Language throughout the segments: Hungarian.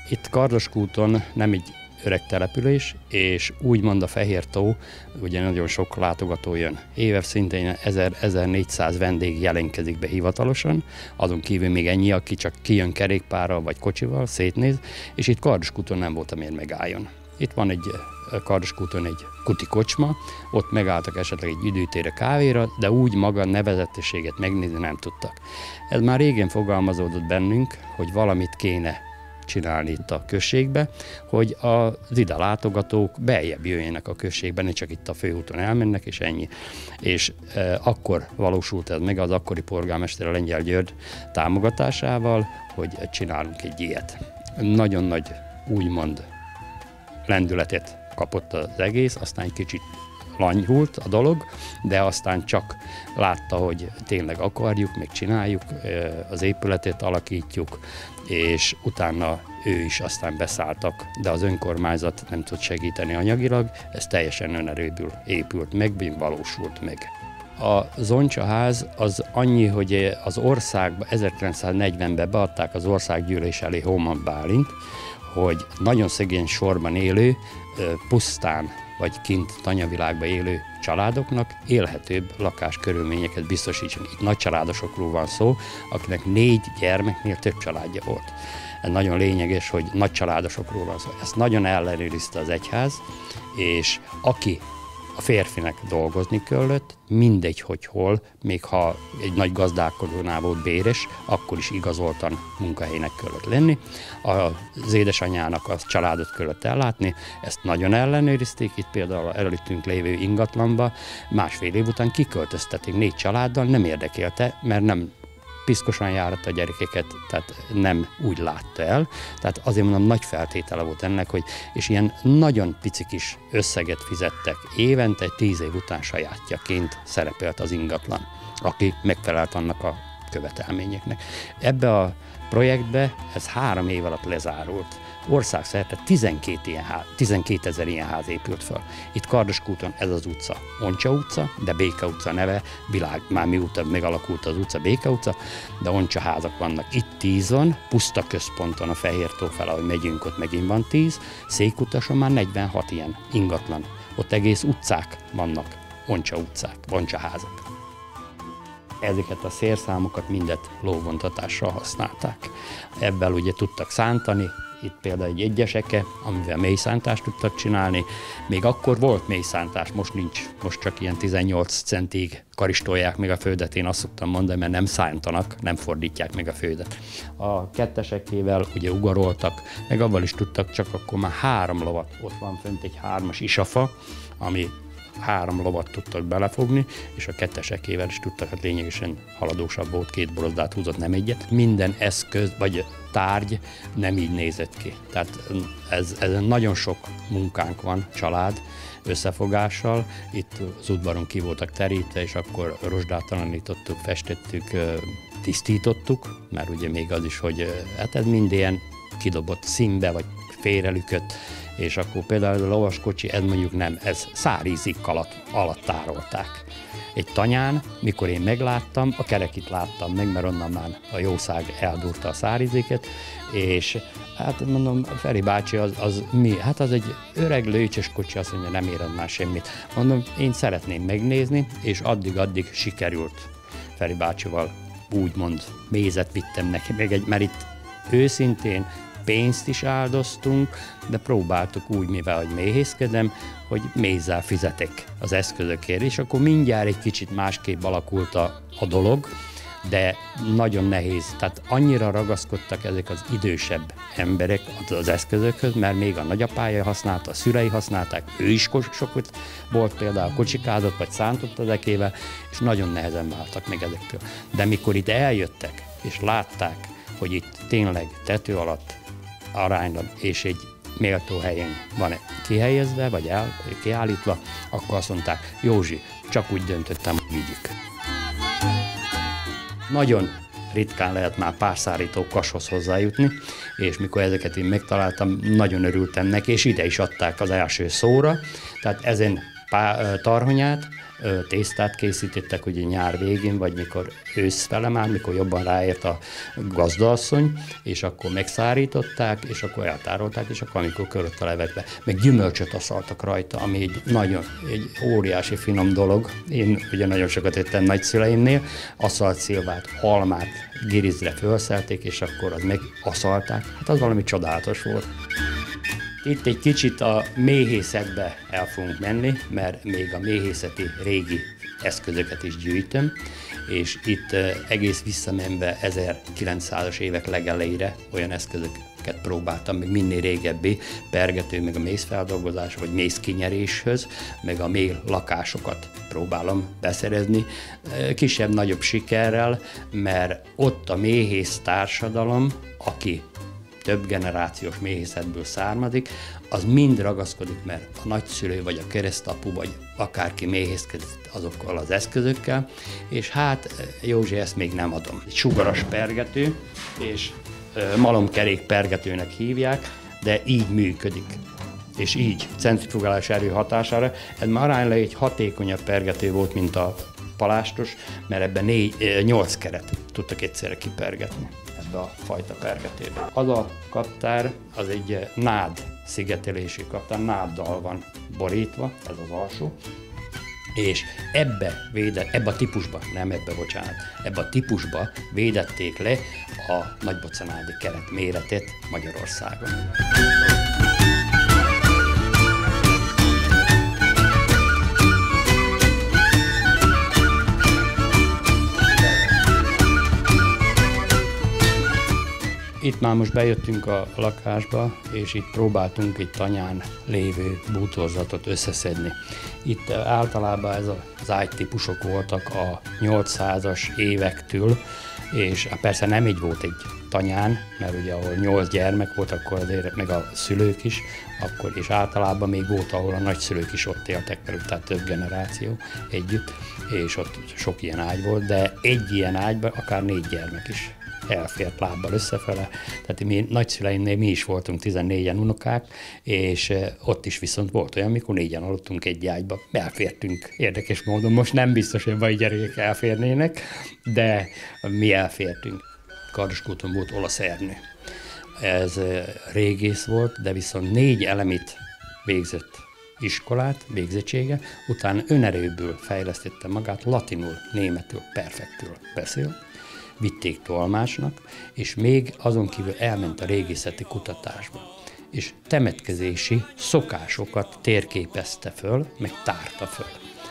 Itt Kardoskúton nem egy öreg település, és úgymond a Fehértó, ugye nagyon sok látogató jön. Éves szintén 1000-1400 vendég jelentkezik be hivatalosan, azon kívül még ennyi, aki csak kijön kerékpárral vagy kocsival, szétnéz, és itt Kardoskúton nem volt, amiért megálljon. Itt van Kardoskúton egy kuti kocsma, ott megálltak esetleg egy időtére kávéra, de úgy maga nevezetességet megnézni nem tudtak. Ez már régen fogalmazódott bennünk, hogy valamit kéne csinálni itt a községbe, hogy az ide látogatók beljebb jöjjenek a községbe, ne csak itt a főúton elmennek, és ennyi. És akkor valósult ez meg az akkori polgármester, a Lengyel György támogatásával, hogy csinálunk egy ilyet. Nagyon nagy, úgymond lendületet kapott az egész, aztán egy kicsit lanyhult a dolog, de aztán csak látta, hogy tényleg akarjuk, még csináljuk, az épületet alakítjuk, és utána ő is aztán beszálltak, de az önkormányzat nem tud segíteni anyagilag, ez teljesen önerőből épült meg, valósult meg. A Zoncsaház az annyi, hogy az országba 1940-ben beadták az országgyűlés elé Hóman Bálint, hogy nagyon szegény sorban élő, pusztán vagy kint tanyavilágban élő családoknak élhetőbb lakáskörülményeket biztosítson. Itt nagy családosokról van szó, akinek 4 gyermeknél több családja volt. Ez nagyon lényeges, hogy nagy családosokról van szó. Ezt nagyon ellenőrizte az egyház, és aki a férfinek dolgozni kellett, mindegy, hogy hol, még ha egy nagy gazdálkodónál volt béres, akkor is igazoltan munkahelynek kellett lenni. Az édesanyjának a családot kellett ellátni, ezt nagyon ellenőrizték, itt például előttünk lévő ingatlanba, másfél év után kiköltöztették 4 családdal, nem érdekelte, mert nem piszkosan járat a gyerekeket, tehát nem úgy látta el. Tehát azért mondom, nagy feltétele volt ennek, hogy és ilyen nagyon pici kis összeget fizettek évente, 10 év után sajátjaként szerepelt az ingatlan, aki megfelelt annak a követelményeknek. Ebbe a projektbe ez 3 év alatt lezárult. Országszerte 12 000 ilyen ház épült fel. Itt Kardoskúton ez az utca, Oncsa utca, de Béke utca neve, már mióta megalakult az utca, Béke utca, de Oncsa házak vannak. Itt 10 van, puszta központon a Fehértó fel, ahogy megyünk, ott megint van 10, Székutason már 46 ilyen ingatlan. Ott egész utcák vannak, Oncsa utcák, Oncsa házak. Ezeket a szélszámokat mindet lóvontatással használták. Ebből ugye tudtak szántani, itt például egy egyeseke, amivel mélyszántást tudtak csinálni. Még akkor volt mélyszántás, most nincs, most csak ilyen 18 centig karistolják meg a földet, én azt szoktam mondani, mert nem szántanak, nem fordítják meg a földet. A kettesekével ugye ugoroltak, meg avval is tudtak, csak akkor már 3 lovat, ott van fönt egy 3-as isafa, ami 3 lovat tudtak belefogni, és a kettesekével is tudtak, hát lényegesen haladósabb volt, 2 borozdát húzott, nem egyet. Minden eszköz, vagy tárgy nem így nézett ki. Tehát ezen nagyon sok munkánk van, család összefogással. Itt az udvaron ki voltak terítve, és akkor rozsdátalanítottuk, festettük, tisztítottuk, mert ugye még az is, hogy hát ez mind ilyen kidobott színbe, vagy félrelükött, és akkor például a lovaskocsi, ez mondjuk nem, ez szárízik alatt tárolták. Egy tanyán, mikor én megláttam, a kerekit láttam meg, mert onnan már a jószág eldurta a szárizéket, és hát mondom, Feri bácsi az mi? Hát az egy öreg lőcses kocsi, azt mondja, nem éred már semmit. Mondom, én szeretném megnézni, és addig sikerült Feri bácsival úgymond mézet vittem neki, mert itt őszintén pénzt is áldoztunk, de próbáltuk úgy, mivel hogy méhészkedem, hogy mézzel fizetek az eszközökért, és akkor mindjárt egy kicsit másképp alakult a dolog, de nagyon nehéz. Tehát annyira ragaszkodtak ezek az idősebb emberek az eszközökhöz, mert még a nagyapája használta, a szülei használták, ő is sokat volt például kocsikázott, vagy szántott az ekével, és nagyon nehezen váltak meg ezektől. De mikor itt eljöttek, és látták, hogy itt tényleg tető alatt aránylag, és egy méltó helyen van kihelyezve, vagy kiállítva, akkor azt mondták, Józsi, csak úgy döntöttem, hogy vigyük. Nagyon ritkán lehet már párszárító kashoz hozzájutni, és mikor ezeket én megtaláltam, nagyon örültem neki, és ide is adták az első szóra, tehát ezen tarhonyát, tésztát készítettek ugye nyár végén, vagy mikor őszfele már, mikor jobban ráért a gazdaasszony, és akkor megszárították, és akkor eltárolták, és akkor amikor körött a levetbe, meg gyümölcsöt aszaltak rajta, ami egy óriási finom dolog. Én ugye nagyon sokat ettem nagyszüleimnél, aszalt szilvát, almát girizre felszelték, és akkor az megaszalták. Hát az valami csodálatos volt. Itt egy kicsit a méhészetbe el fogunk menni, mert még a méhészeti régi eszközöket is gyűjtöm, és itt egész visszamenve 1900-as évek legelejére olyan eszközöket próbáltam, meg minél régebbi pergető, meg a mézfeldolgozás, vagy mézkinyeréshez, meg a méh lakásokat próbálom beszerezni, kisebb-nagyobb sikerrel, mert ott a méhész társadalom, aki több generációs méhészetből származik, az mind ragaszkodik, mert a nagyszülő, vagy a keresztapu, vagy akárki méhészkedett azokkal az eszközökkel, és hát Józsi, ezt még nem adom. Egy sugaras pergető, és malomkerék pergetőnek hívják, de így működik. És így, centrifugálás erő hatására, ez már aránylag egy hatékonyabb pergető volt, mint a palástos, mert ebben 8 keret tudtak egyszerre kipergetni ebbe a fajta pergetőbe. Az a kaptár, az egy nád szigetelési kaptár, náddal van borítva, ez az alsó, és ebbe a típusba, nem ebbe, bocsánat, ebbe a típusba védették le a nagybocanádi keret méretét Magyarországon. Itt már most bejöttünk a lakásba, és itt próbáltunk egy tanyán lévő bútorzatot összeszedni. Itt általában ez az ágytípusok voltak a 800-as évektől, és persze nem így volt egy tanyán, mert ugye ahol 8 gyermek volt, akkor azért meg a szülők is, akkor, és általában még volt, ahol a nagyszülők is ott éltek velük, tehát több generáció együtt, és ott sok ilyen ágy volt, de egy ilyen ágyban akár 4 gyermek is elfért lábbal összefele. Tehát mi nagyszüleimnél mi is voltunk 14-en unokák, és ott is viszont volt olyan, amikor 4-en aludtunk egy ágyba. Elfértünk érdekes módon. Most nem biztos, hogy a mai gyerekek elférnének, de mi elfértünk. Kardoskúton volt olasz ernő. Ez régész volt, de viszont 4 elemit végzett iskolát, végzettsége, utána önerőből fejlesztette magát, latinul, németül, perfektül beszél, vitték tolmácsnak, és még azon kívül elment a régészeti kutatásba. És temetkezési szokásokat térképezte föl, meg tárta föl.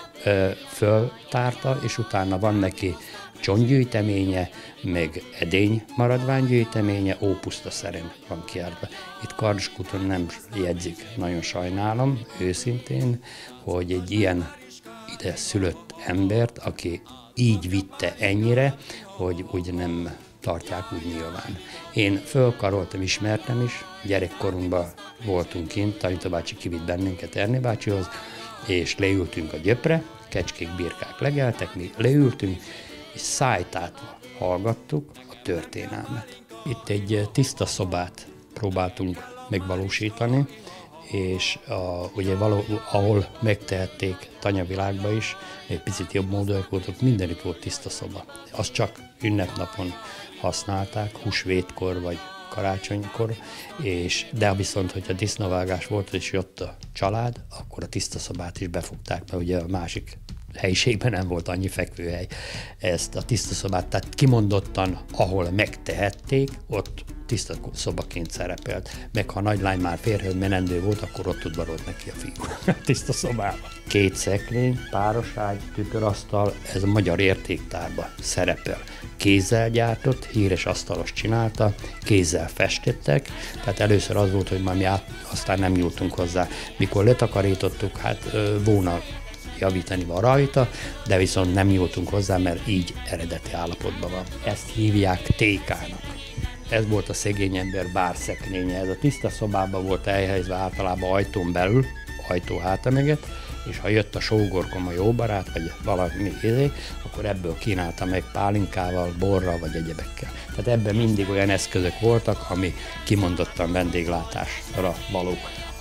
Föltárta, és utána van neki csontgyűjteménye, meg edény maradványgyűjteménye, ópuszta szerint van kiállítva. Itt Kardoskúton nem jegyzik, nagyon sajnálom, őszintén, hogy egy ilyen ide szülött embert, aki így vitte ennyire, hogy úgy nem tartják úgy nyilván. Én fölkaroltam, ismertem is, gyerekkorunkban voltunk kint, Tanita bácsi kivitt bennünket Ernő bácsihoz, és leültünk a gyöpre, kecskék, birkák legeltek, mi leültünk, és szájtátva hallgattuk a történelmet. Itt egy tiszta szobát próbáltunk megvalósítani, és ugye ahol megtehették tanyavilágba is, egy picit jobb módon voltak, mindenütt volt tiszta szoba. Azt csak ünnepnapon használták, húsvétkor vagy karácsonykor, de viszont, hogyha disznavágás volt, és jött a család, akkor a tiszta szobát is befogták, mert ugye a másik helyiségben nem volt annyi fekvőhely. Ezt a tiszta szobát, tehát kimondottan, ahol megtehették, ott tiszta szobaként szerepelt. Meg ha a nagylány már férjhez menendő volt, akkor ott udvarolt neki a fiú a tiszta szobába. 2 szekrény, páros ágy, tükörasztal, ez a magyar értéktárba szerepel. Kézzel gyártott, híres asztalos csinálta, kézzel festettek, tehát először az volt, hogy mi aztán nem nyúltunk hozzá. Mikor letakarítottuk, hát volna javítani van rajta, de viszont nem nyúltunk hozzá, mert így eredeti állapotban van. Ezt hívják tékának. Ez volt a szegény ember bárszekrénye. Ez a tiszta szobában volt elhelyezve általában ajtón belül, ajtó hátamögött, és ha jött a sógorkom, a jó barát, vagy valami akkor ebből kínálta meg pálinkával, borral, vagy egyebekkel. Tehát ebben mindig olyan eszközök voltak, ami kimondottan vendéglátásra valók.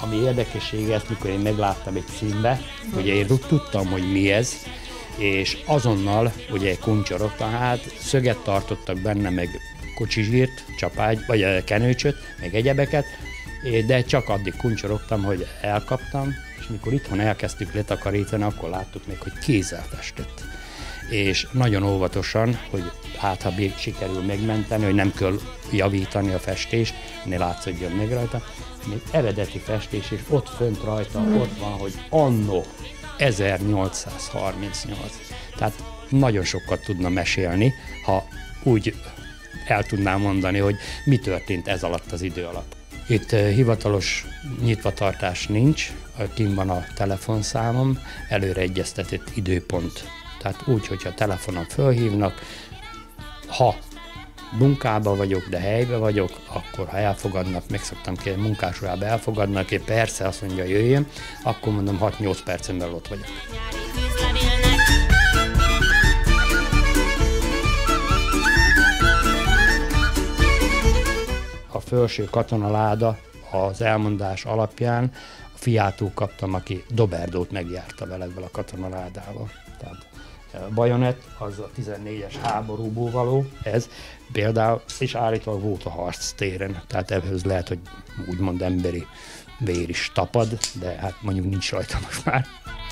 ami érdekessége, ezt mikor én megláttam egy címbe, ugye én tudtam, hogy mi ez, és azonnal ugye kuncsorogtam, hát szöget tartottak benne, meg kocsizsírt, csapágy, vagy kenőcsöt, meg egyebeket, de csak addig kuncsorogtam, hogy elkaptam, és mikor itthon elkezdtük letakarítani, akkor láttuk még, hogy kézzel festett. És nagyon óvatosan, hogy hát ha sikerül megmenteni, hogy nem kell javítani a festést, ne látszódjon meg rajta, még eredeti festés, és ott fönt rajta, ott van, hogy anno 1838. Tehát nagyon sokat tudna mesélni, ha úgy el tudnám mondani, hogy mi történt ez alatt az idő alatt. Itt hivatalos nyitvatartás nincs, kint van a telefonszámom, előre egyeztetett időpont. Tehát úgy, hogyha telefonon fölhívnak, ha munkában vagyok, de helyben vagyok, akkor ha elfogadnak, meg szoktam kérni, munkásorába elfogadnak, én persze azt mondja, jöjjön, akkor mondom 6-8 percen belül ott vagyok. A felső katonaláda az elmondás alapján a fiától kaptam, aki Doberdót megjárta velebből a katonaládával. Tehát a bajonett, az a 14-es háborúból való, ez például, és állítólag volt a harctéren, tehát ehhez lehet, hogy úgymond emberi vér is tapad, de hát mondjuk nincs rajta most már.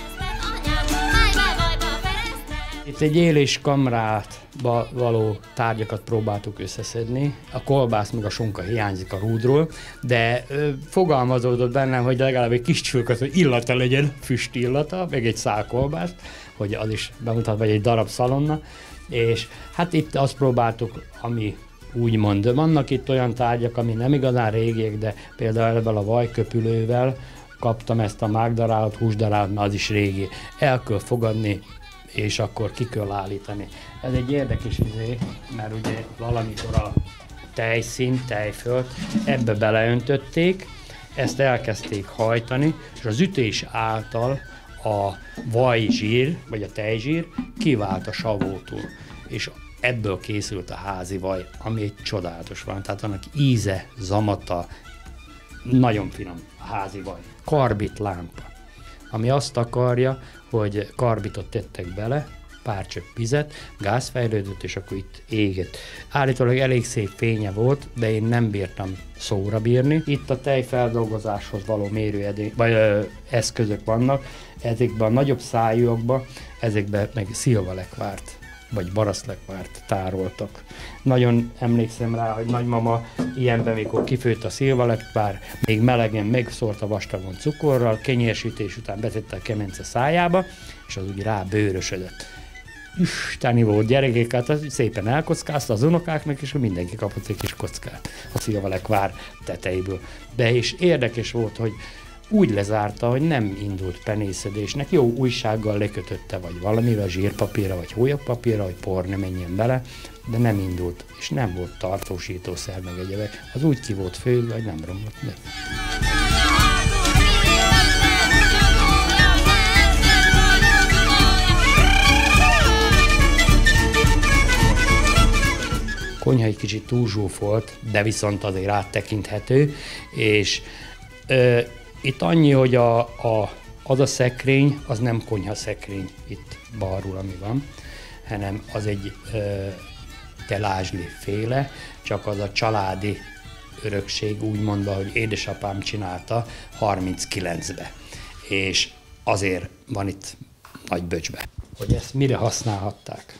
Itt egy éléskamrába való tárgyakat próbáltuk összeszedni. A kolbász meg a sonka hiányzik a rúdról, de fogalmazódott bennem, hogy legalább egy kis csülköt, hogy illata legyen, füst illata, meg egy szál kolbászt, hogy az is bemutat, vagy egy darab szalonna. És hát itt azt próbáltuk, ami úgymond, vannak itt olyan tárgyak, ami nem igazán régiek, de például ebben a vajköpülővel kaptam ezt a mágdarálat, húsdarálat, mert az is régi. El kell fogadni, és akkor ki kell állítani. Ez egy érdekes izé, mert ugye valamikor a tejszín, tejföld, ebbe beleöntötték, ezt elkezdték hajtani, és az ütés által a vajzsír, vagy a tejzsír kivált a savótól, és ebből készült a házi vaj, ami egy csodálatos van, tehát annak íze, zamata, nagyon finom a házi vaj. Karbit lámpa, ami azt akarja, hogy karbitot tettek bele, pár csöpp vizet, gáz fejlődött, és akkor itt égett. Állítólag elég szép fénye volt, de én nem bírtam szóra bírni. Itt a tejfeldolgozáshoz való mérőedény, vagy eszközök vannak, ezekben a nagyobb szájúakban, ezekben meg szilvalekvárt, vagy baraszlekvárt tároltak. Nagyon emlékszem rá, hogy nagymama ilyenben, mikor kifőtt a szilvalekvár, még melegen megszórta vastagon cukorral, kenyérsítés után betette a kemence szájába, és az úgy rá bőrösödött. Isteni volt gyerekek, hát szépen elkockázta az unokáknak, és mindenki kapott egy kis kockát a szilvalekvár tetejéből. De és érdekes volt, hogy úgy lezárta, hogy nem indult penészedésnek, jó újsággal lekötötte, vagy valamivel, zsírpapírra, vagy hólyagpapírra, hogy por ne menjen bele, de nem indult, és nem volt tartósítószer meg egyebek. Az úgy ki volt főzve, hogy nem romlott meg. Konyha egy kicsit túlzsúfolt, de viszont azért áttekinthető, és itt annyi, hogy az a szekrény, az nem konyhaszekrény itt balról, ami van, hanem az egy telázsli féle, csak az a családi örökség úgy mondva, hogy édesapám csinálta 39-be, és azért van itt nagy böcsbe. Hogy ezt mire használhatták?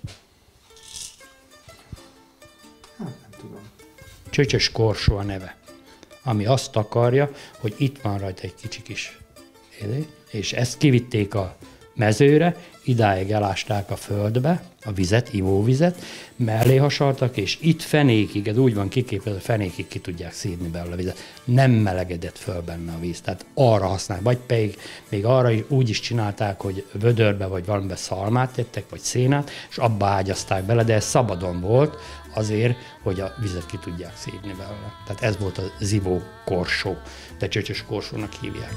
Hát nem tudom. Csöcsös korsó a neve, ami azt akarja, hogy itt van rajta egy kicsi kis és ezt kivitték a mezőre, idáig elásták a földbe, a vizet, ivóvizet, mellé hasaltak, és itt fenékig, ez úgy van kiképezve, fenékig ki tudják szívni belőle a vizet. Nem melegedett föl benne a víz, tehát arra használják, vagy pedig még arra is, úgy is csinálták, hogy vödörbe vagy valamiben szalmát tettek, vagy szénát, és abba ágyazták bele, de ez szabadon volt azért, hogy a vizet ki tudják szívni belőle. Tehát ez volt a zivó korsó, de csöcsös korsónak hívják.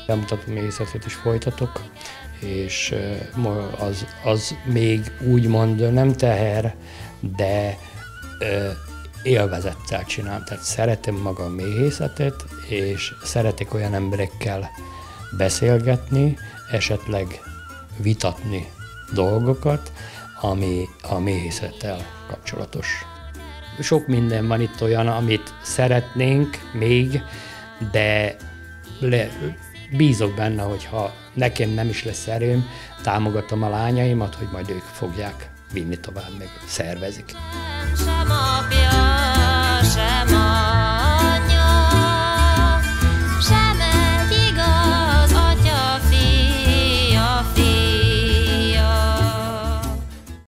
Bemutató méhészetet is folytatok, és az még úgymond nem teher, de élvezettel csinálom. Tehát szeretem maga a méhészetet, és szeretek olyan emberekkel beszélgetni, esetleg vitatni dolgokat, ami a méhészettel kapcsolatos. Sok minden van itt olyan, amit szeretnénk még, de bízok benne, hogyha nekem nem is lesz erőm, támogatom a lányaimat, hogy majd ők fogják vinni tovább, meg szervezik. Sem apja.